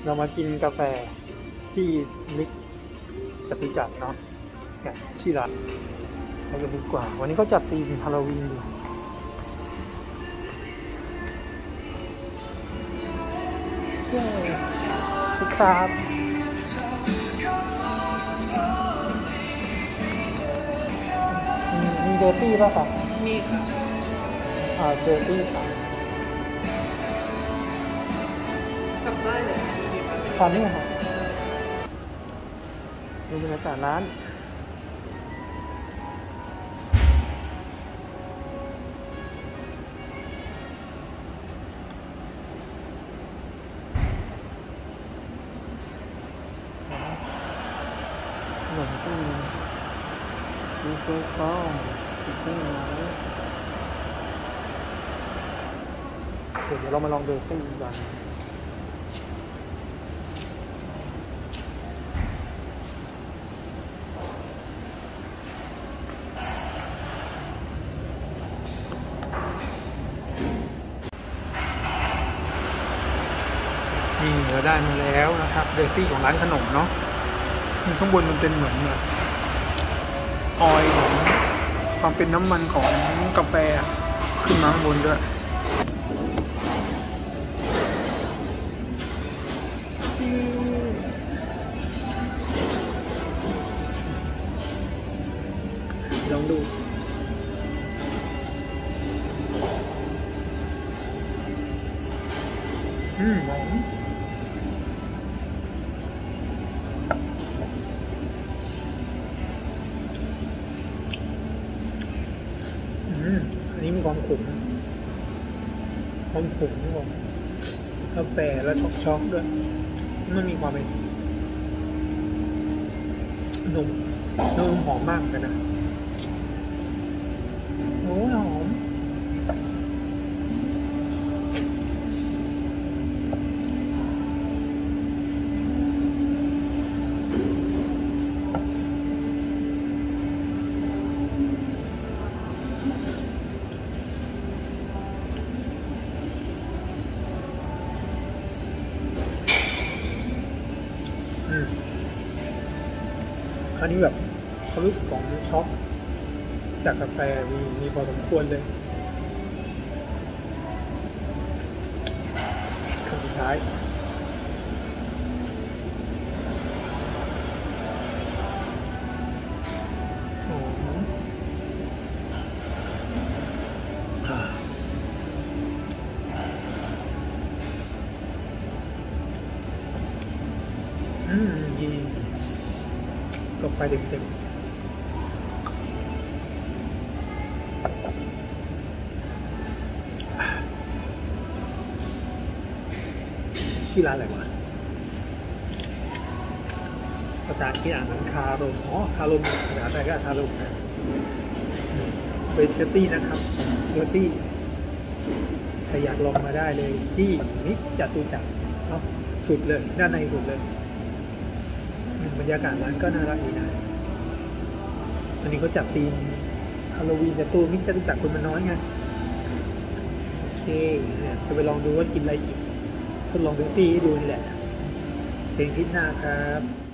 เรามากินกาแฟที่มิกจตุจักรเนาะชื่อร้านเราจะดีกว่าวันนี้เขาจัดธีมฮาโลวีนอยู่ใช่ครับมีเดอร์ตี้ป่ะครับมีค่ะเดอร์ตี้ค่ะกลับได้เลยตอนนี้ครับดูบรรยากาศร้านหนึ่งตู้ดูเฟอร์ซองสิบตู้ไหนเดี๋ยวเรามาลองเดอร์ตี้กันนี่เราได้มาแล้วนะครับเดอร์ตี้ของร้านขนมเนาะนี่ข้างบนมันเป็นเหมือนแบบออยล์ของความเป็นน้ำมันของกาแฟขึ้นมาข้างบนด้วยลองดูหอมอันนี้มีความขมของกาแฟและช็อกด้วยมันมีความเป็นนมหอมมากเลยนะโอ้ยหอมคราวนี้แบบความรู้สึกของช็อกจากกาแฟมีพอสมควรเลยคำสุดท้ายดีกาแฟเต็มๆชื่อร้านอะไรวะภาษาอังกฤษอ่านมันคารมคารมภาษาไทยก็คารมนะเวสตี้นะครับเวสตี้ใครอยากลองมาได้เลยที่มิกจตุจักรเนาะสุดเลยด้านในสุดเลยบรรยากาศร้านก็น่ารักดีนะอันนี้เขาจัดธีมฮาโลวีนแต่ตัวมิกจตุจักรคนมันน้อยไงโอเคเนี่ยจะไปลองดูว่ากินอะไรอีกทดลองดูตีให้ดูนี่แหละเชิญคลิปหน้าครับ